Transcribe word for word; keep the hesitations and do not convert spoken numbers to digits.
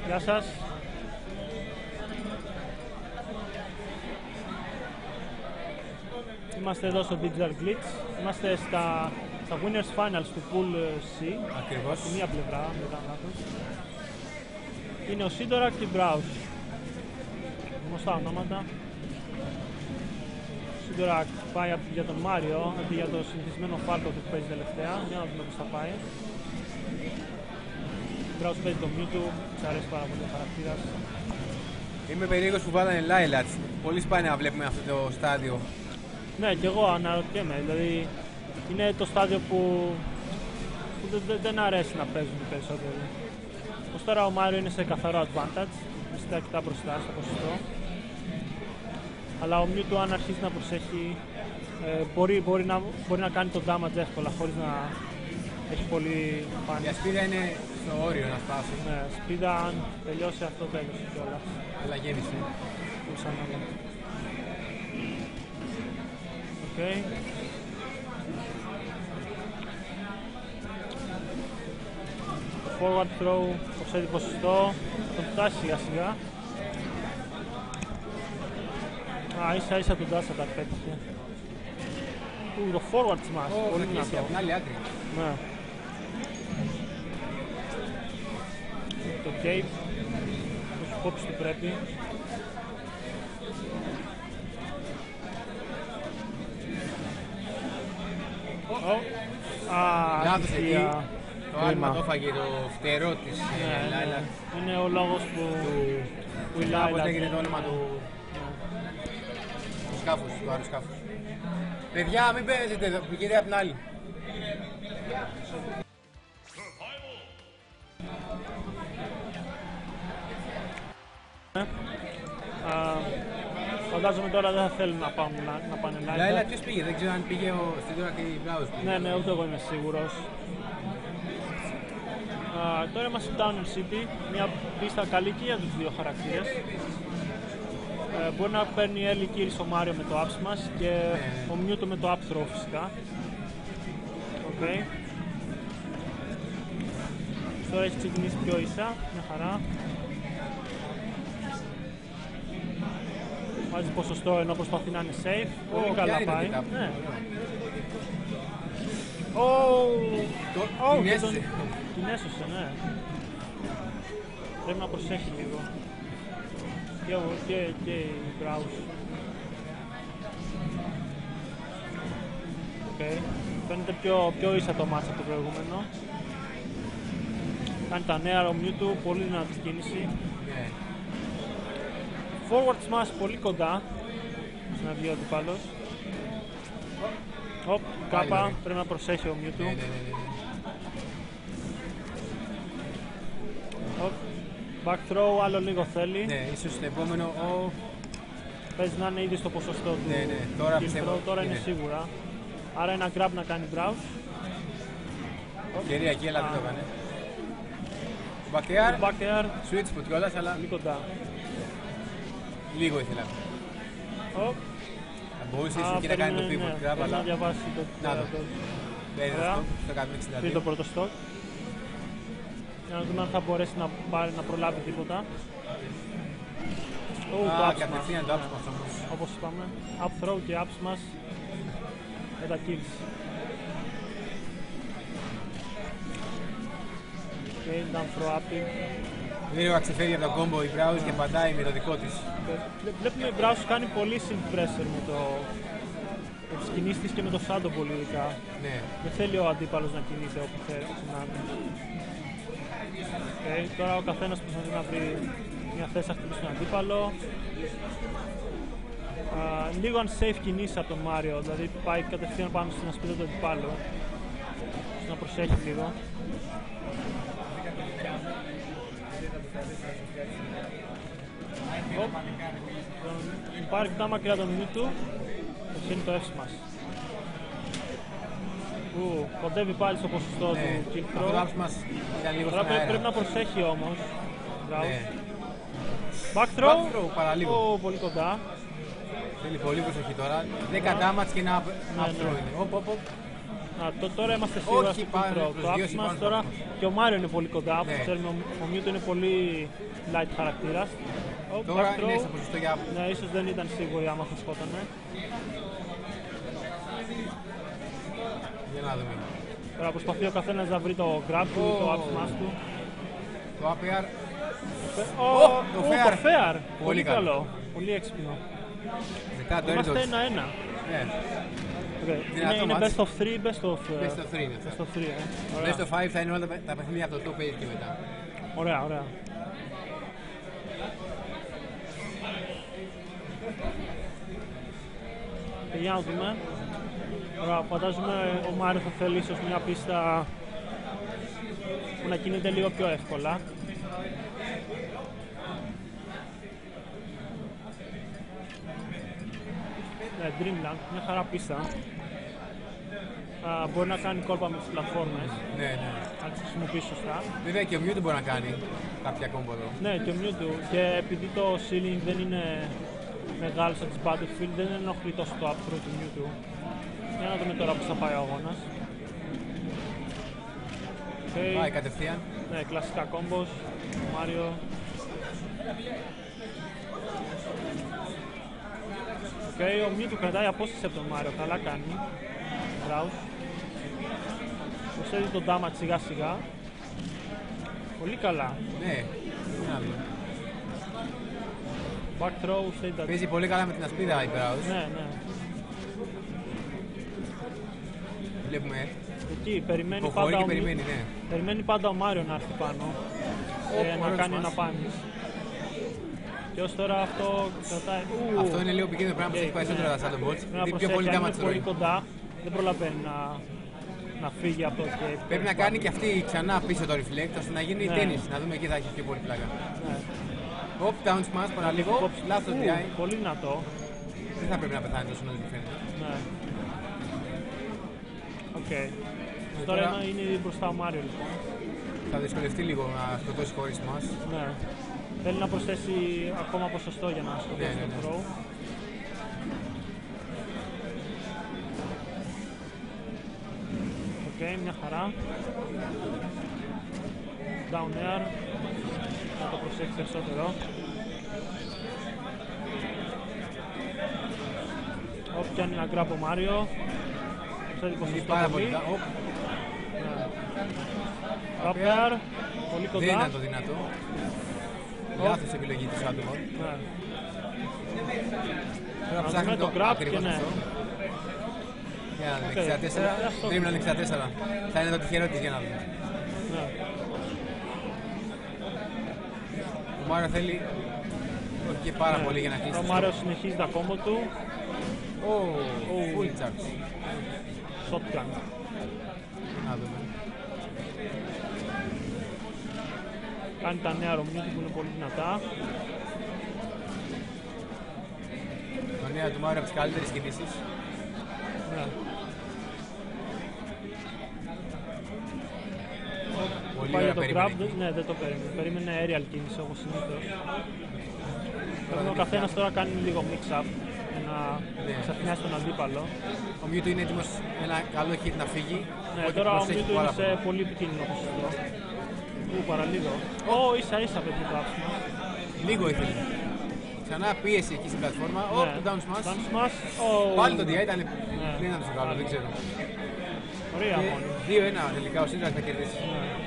Γεια σας. Είμαστε εδώ στο Digital Glitch. Είμαστε στα, στα Winners Finals του Pool C. Ακριβώς. Στη μία πλευρά, αν δεν κάνω λάθος. Είναι ο Sidorak και η Browse. Γνωστά ονόματα. Ο Sidorak πάει για τον Μάριο, αντί για το συνηθισμένο φάρκο που παίζει τελευταία. Για να δούμε πώς θα πάει. Η Browse παίζει το Mewtwo, της αρέσει πάρα πολύ ο χαρακτήρας. Είμαι περίεργος που βάλανε Lylat. Πολύ σπάνια να βλέπουμε αυτό το στάδιο. Ναι, και εγώ αναρωτιέμαι. Δηλαδή, είναι το στάδιο που, που δεν, δεν αρέσει να παίζουν οι περισσότεροι. Ως τώρα ο Μάριο είναι σε καθαρό advantage, είναι αρκετά μπροστά στο ποσοστό. Αλλά ο Mewtwo, αν αρχίσει να προσέχει, ε, μπορεί, μπορεί, να, μπορεί να κάνει το damage εύκολα χωρίς να έχει πολύ πάνη. Η ασπίδα είναι στο όριο να φτάσει. Ναι, σπίδα αν τελειώσει αυτό τέλος κιόλας. Αλλά γέμισε. Okay. Το forward throw προσθέτει ποσοστό, θα τον φτάσει σιγά σιγά. Α, ίσα ίσα τον dash θα τα πέτυχε. Ου, το forward smash, Oh, πολύ δυνατό. δυνατό. Από την άλλη άκρη. Ναι. Το cape, το κόψει του πρέπει. Α, Λάθος εκεί. αστεία. Το άλμα το έφαγε το φτερό της Ναι, ναι. Lylat. Είναι ο λόγος που, που η Κάπως Lylat... λέγεται το όνομα του, του σκάφους, του άλλου σκάφους. Παιδιά, μην παίζετε εδώ, πηγαίνετε απ' την άλλη. Α, φαντάζομαι τώρα δεν θα θέλουν να, πάμε, να, να πάνε Lylat Lylat. ποιος πήγε, δεν ξέρω αν πήγε ο Sidorak και η Browse. Ναι, ναι, ούτε εγώ είμαι σίγουρος. Α, τώρα είμαστε στο Downer City, μια πίστα καλή και για τους δύο χαρακτήρες. Ε, μπορεί να παίρνει early kills ο Mario με το up smash και ο Mewtwo με το up throw φυσικά. Okay. Τώρα έχει ξεκινήσει πιο ίσα, μια χαρά. Βάζει ποσοστό ενώ προσπαθεί να είναι safe. Πολύ Oh, καλά πιάνει το πάει. pick-up. Ναι. Oh, Το- oh, την και έσωσε. τον- την έσωσε, ναι. Πρέπει να προσέχει λίγο. Και, ο, και, και η Browse. Okay. Φαίνεται πιο, πιο ίσα το μάτς από το προηγούμενο. Κάνει τα νέα ο Mewtwo, πολύ δυνατή κίνηση. Ναι. Forward smash πολύ κοντά να βγει ο αντιπάλος. Οπ, κάπα, ωραία. πρέπει να προσέχει ο Mewtwo. Ναι, ναι, ναι, ναι. Οπ, back throw, άλλο λίγο θέλει. Ναι, ίσως στο επόμενο. Ο... Παίζει να είναι ήδη στο ποσοστό του. Ναι, ναι, τώρα kill πιστεύω throw, τώρα είναι είναι. σίγουρα. Άρα ένα grab να κάνει Browse. Ευκαιρία εκεί, αλλά δεν το έκανε. Backyard, Back air, switch που κιόλας, αλλά πολύ κοντά. λίγο ήθελα. Οπ, Θα μπορούσε α, ίσως και να κάνει το περίμενε, pivot ναι, grab, πρέπει να αλλά διαβάσει το... Να το. το- δεν είναι Ωραία. αυτό. Στο εκατόν εξήντα Πήρε το δύο. πρώτο stock. Για να δούμε αν θα μπορέσει να, πάρει, να προλάβει τίποτα. Ου, το Α, up smash. κατευθείαν το Ναι. up smash όμως. Όπως είπαμε, up throw και up smash με τα kills. Okay, down throw up. Γρήγορα ξεφεύγει από το combo η Browse και πατάει με το δικό της. Βλέπουμε η Browse κάνει πολύ sync pressure με, το, με τις κινήσεις της και με το shadow πολύ ειδικά. Ναι. Δεν θέλει ο αντίπαλος να κινείται όπου θέλει να είναι. Okay, τώρα ο καθένας προσπαθεί να βρει μια θέση να χτυπήσει τον αντίπαλο. Α, λίγο unsafe κινήσεις από τον Μάριο, δηλαδή πάει κατευθείαν πάνω στην ασπίδα του αντιπάλου. Να προσέχει λίγο. Οπ. Τον πάρει αρκετά μακριά τον Mewtwo. Το είναι το F-Smash. Ου, κοντεύει πάλι στο ποσοστό Ναι. του kill Αυτό το throw. up smash ήταν λίγο Τώρα στην πρέπει, αέρα. πρέπει να προσέχει όμως. Μπράβο. Ναι. Back throw. Back throw, παραλίγο. Ω, πολύ κοντά. Θέλει πολύ προσοχή τώρα. δέκα damage και ένα up Ναι, up throw ναι. είναι. Οπ, οπ, οπ. Α, το, τώρα είμαστε σίγουρα Όχι, στο πάνε intro. προς Το δύο, άψη μας πάνω τώρα στο και ο Μάριο είναι πολύ κοντά. Όπως Ναι. ξέρουμε, ο, ο Mewtwo είναι πολύ light χαρακτήρας. Ο Τώρα back throw, είναι στο ποσοστό για... ναι, ίσως δεν ήταν σίγουροι άμα θα σκότανε. Για να δούμε. Τώρα προσπαθεί ο καθένας να βρει το grab του ή το Ω. up smash του. Το άπιαρ. Ω, το ω, fair. το fair. Πολύ Πολύ καλό. καλό. Πολύ έξυπνο. Μετά το Είμαστε Eldritch. ένα-ένα. Ναι. Okay. Δυνατό Είναι, είναι μάτς. best of three, best of, ε, Best of three είναι αυτό. best of three, ε. Ωραία. Best of five θα είναι όλα τα, τα παιχνίδια από το top eight και μετά. Ωραία, ωραία. Και για να δούμε. Ωραία, φαντάζομαι ο Μάριο θα θέλει ίσως μια πίστα που να κινείται λίγο πιο εύκολα. Ναι, Dreamland, μια χαρά πίστα. Α, μπορεί να κάνει κόλπα με τις πλατφόρμες, Ναι, ναι. αν τις χρησιμοποιήσει σωστά. Βέβαια και ο Mewtwo μπορεί να κάνει κάποια κόμπο εδώ. Ναι, και ο Mewtwo. Και επειδή το ceiling δεν είναι μεγάλο σαν της Battlefield, δεν ενοχλεί τόσο το up throw του Mewtwo. Για να δούμε τώρα πώς θα πάει ο αγώνας. Okay. Πάει κατευθείαν. Ναι, κλασικά combos. Μάριο. Okay, ο Mewtwo κρατάει απόσταση από τον Μάριο. Καλά κάνει. Browse. Προσθέτει τον damage σιγά σιγά. Πολύ καλά. Ναι. Τι να δούμε. Back throw, state that. Παίζει πολύ καλά με την ασπίδα η Browse. Ναι, ναι. Βλέπουμε. Εκεί περιμένει Υποχωρεί πάντα, και ο... περιμένει, ναι. περιμένει πάντα ο Μάριο να έρθει πάνω. Ω, ε, να ωραίος κάνει μας. ένα πάνι. Και ως τώρα αυτό κρατάει. Ου, Αυτό είναι λίγο επικίνδυνο, πρέπει να προσέχει ναι. περισσότερο τα Shadow Balls. πρέπει να Είναι πιο προσέχει, πολύ αν είναι damage πολύ τρώει. κοντά, δεν προλαβαίνει να, να φύγει από το escape. Πρέπει να κάνει και αυτή ξανά πίσω το reflect ώστε να γίνει Ναι. tennis. Να δούμε εκεί θα έχει πιο πολύ πλάκα. Ναι. Hop, down smash, παρά λίγο. Κόψει- Λάθος Ου, ντι άι. πολύ δυνατό. Δεν θα πρέπει να πεθάνει τόσο όσο φαίνεται. Ναι. Οκ. Ε, Τώρα τώρα- είναι, είναι μπροστά ο Μάριο λοιπόν. Θα δυσκολευτεί λίγο να σκοτώσει χωρίς smash. Ναι. Θέλει να προσθέσει ακόμα ποσοστό για να σκοτώσει Ναι, ναι, το ναι. throw. Οκ, μια χαρά. Down air. Να το προσέξει περισσότερο. Όπ, πιάνει ένα grab ο Μάριο. Προσθέτει Είναι ποσοστό πάρα πολύ πολύ. καλά. Hop, Up air. Πολύ δεν ήταν κοντά. το δυνατό. Hop. Λάθος επιλογή του Shadow Ball. Ναι. Τώρα Να ψάχνει δούμε το το grab ακριβώς και ναι. αυτό. Για να δούμε, Οκ, εξήντα τέσσερα. τελευταία στο- Dreamland εξήντα τέσσερα. Θα είναι το τυχερό της για να δούμε. Ναι. Ο Μάριο θέλει όχι και πάρα Ναι. πολύ για να κλείσει. Ο το Μάριο συνεχίζει τα κόμπο του. Ω, full charge. Shotgun. Να δούμε. Κάνει τα νέα ρομνίτη που είναι πολύ δυνατά. Το νέο του Μάριο από τις καλύτερες κινήσεις. Ναι. Πολύ Πάει ωραία για το grab, περίμενε. δεν- ναι, δεν το περίμενε. Περίμενε aerial κίνηση όπως συνήθως. Πρέπει ο δεν καθένας τώρα κάνει λίγο mix-up για να Ναι. ξαφνιάσει τον αντίπαλο. Ο Mewtwo είναι έτοιμος με ένα καλό hit να φύγει. Ναι, οπότε τώρα ο προσέχει Mewtwo πάρα είναι σε πολύ. πολύ επικίνδυνο ποσοστό. Ου, παραλίγο. Ω, ίσα ίσα παιδί το άψιμο. Λίγο ήθελε. Ξανά πίεση εκεί στην πλατφόρμα. Ω, το down smash. Down smash. Ω, Πάλι το ντι άι ήταν. Ναι. Δεν ήταν τόσο καλό, δεν ξέρω. Ωραία Και μόνη. δύο ένα τελικά ο Σύντρας θα κερδίσει. Ναι.